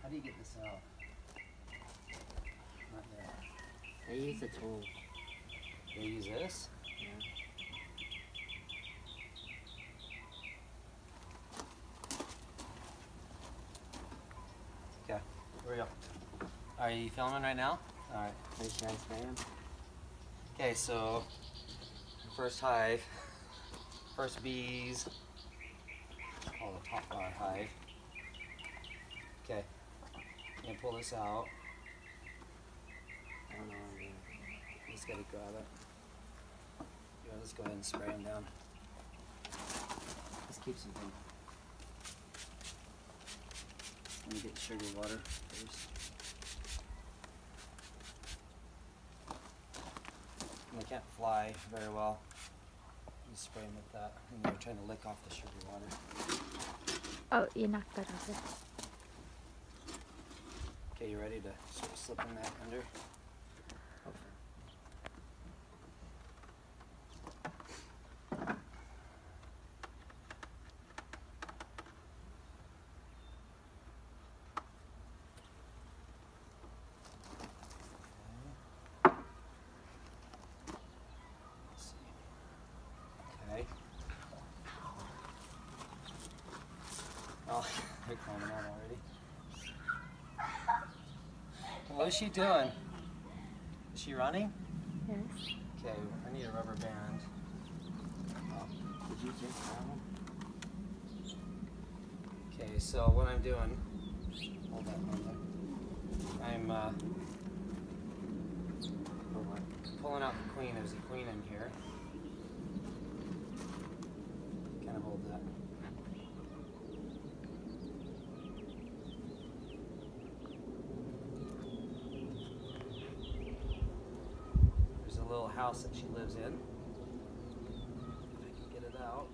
How do you get this out? Not yet. They use a tool. They use this? Yeah. Okay, here we go. Are you filming right now? Alright. Should I spray them? Okay, so first hive, first bees, call the top bar hive. Okay, you can pull this out. I don't know what I'm doing. You just gotta grab it. Yeah, let's go ahead and spray them down. This keeps them from. Let me get sugar water first. And they can't fly very well. You spray them with that, and they're trying to lick off the sugar water. Oh, you knocked that off it. Okay, you ready to sort of slip in that under? Okay. Oh, they're coming out already. What is she doing? Is she running? Yes. Okay, I need a rubber band. Oh. Did you just have them? Okay, so what I'm doing, hold that one there. I'm pulling out the queen. There's a queen in here. Kind of hold that. There's a little house that she lives in. If I can get it out.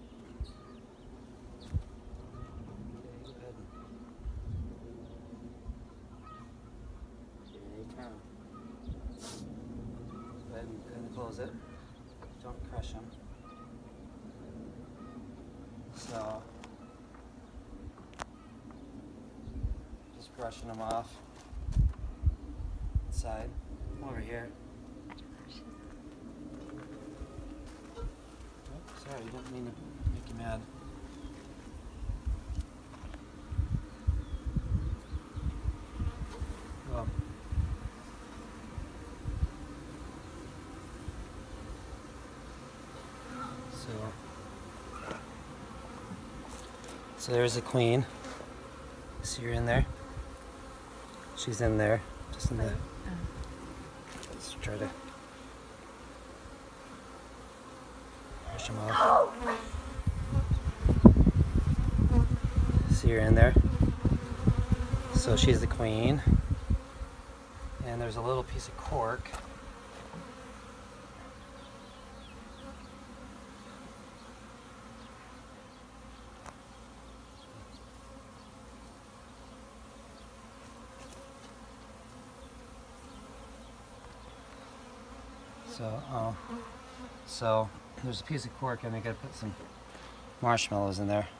Okay, go ahead. Here they come. Go ahead and close it. Don't crush them. So, just brushing them off. Inside. Come over here. Oh, sorry, you don't mean to make you mad. Well. So there's the queen. See her in there? She's in there, just in the. Let's try to push them off. See her in there? So she's the queen. And there's a little piece of cork. So there's a piece of cork and I gotta put some marshmallows in there.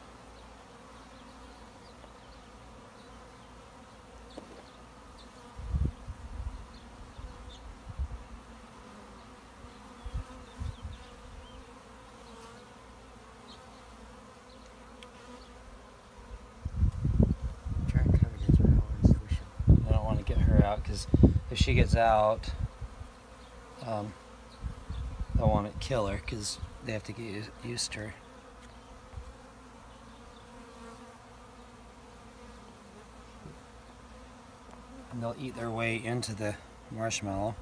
Try and cover this with our solution. I don't want to get her out because if she gets out, I want to kill her because they have to get used to her. And they'll eat their way into the marshmallow.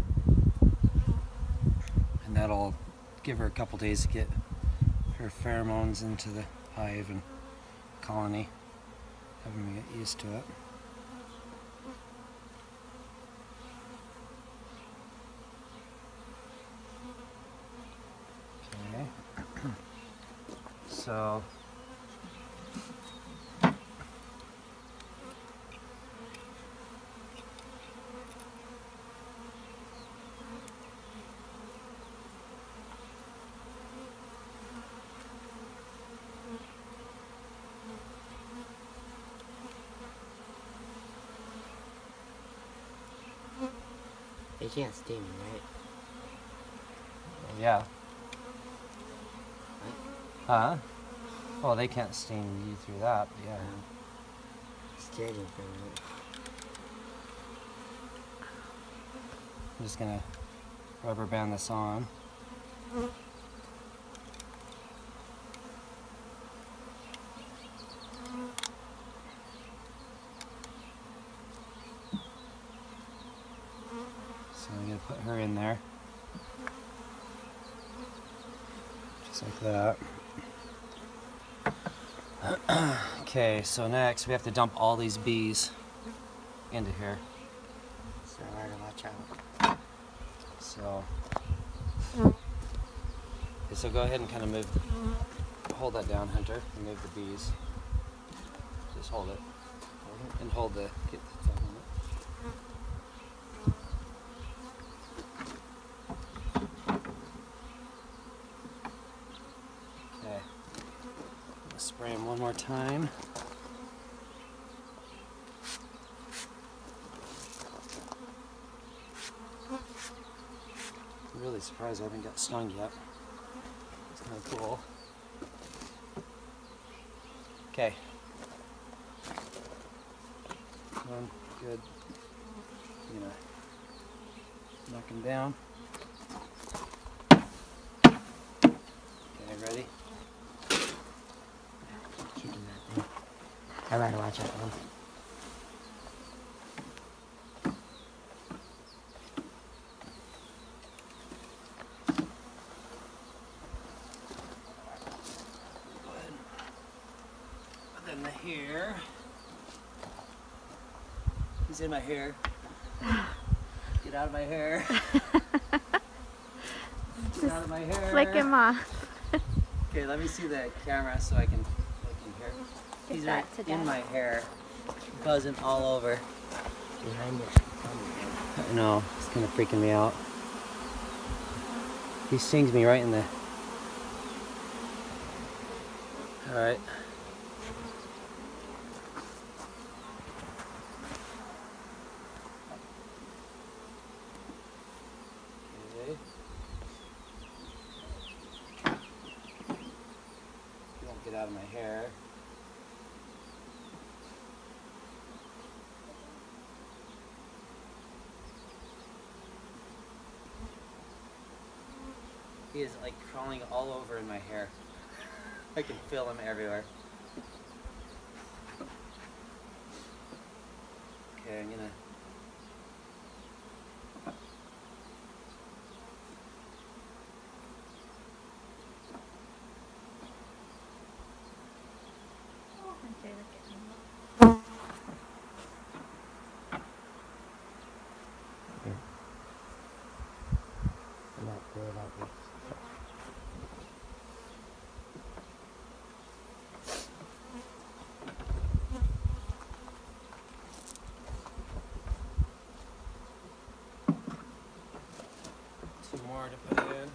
And that'll give her a couple days to get her pheromones into the hive and colony. Have them get used to it. Okay. So They can't sting me, right? Yeah. Huh? Well, they can't sting you through that, but yeah. Scared him for a minute. I'm just gonna rubber band this on. So I'm gonna put her in there. Just like that. Okay, so next we have to dump all these bees into here. So I gotta watch out. So, okay, so go ahead and kind of hold that down, Hunter, and move the bees. Just hold it. And hold get the thumb on it. Okay. I'm gonna spray them one more time. I'm really surprised I haven't got stung yet. It's kind of cool. Okay. One, good. I'm gonna knock him down. Okay, ready? Kicking that thing. I gotta watch out, man. Go ahead. Put that in the hair. He's in my hair. Get out of my hair. Get out of my hair. Flick him off. Okay, let me see the camera so I can hear. Give He's that right to in Dad. my hair, buzzing all over. Behind you. I know, it's kind of freaking me out. He stings me right in the... Alright. Okay. You won't get out of my hair. He is like crawling all over in my hair. I can feel him everywhere. Okay, I'm gonna... Hunter, look at him. I'm not good at this. Two more to put in.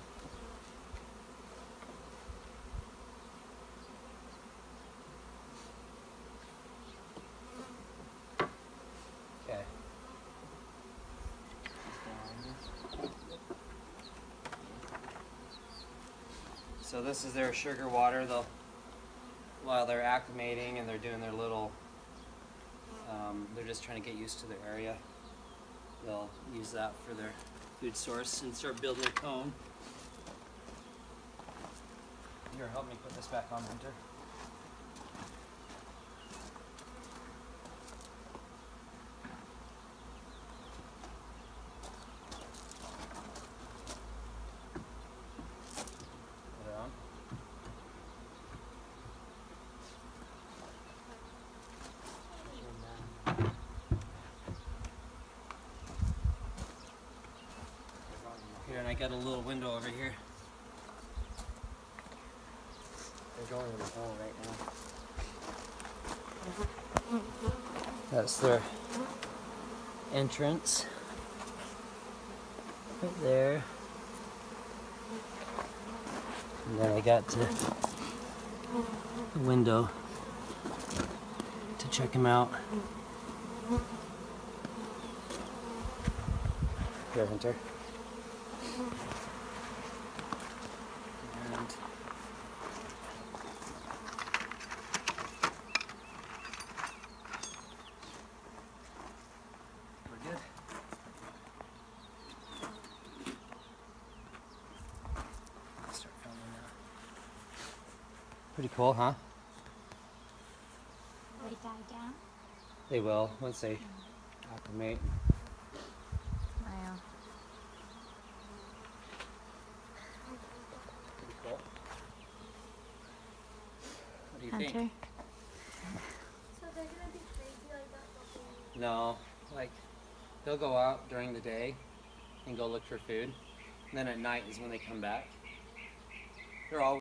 Okay. So this is their sugar water. While they're acclimating and they're doing their little, they're just trying to get used to their area. They'll use that for their food source and start building a comb. Here, help me put this back on, Hunter. Put it on. Here, and I got a little window over here. They're going in the hole right now. That's their entrance. Right there. And then I got the window to check them out. Here, Hunter. And we're good. Start filming now. Pretty cool, huh? They die down. They will once they acclimate. Wow. Pretty cool. What do you Hunter. think? So they're gonna be crazy like that the whole No, like they'll go out during the day and go look for food, and then at night is when they come back. They're all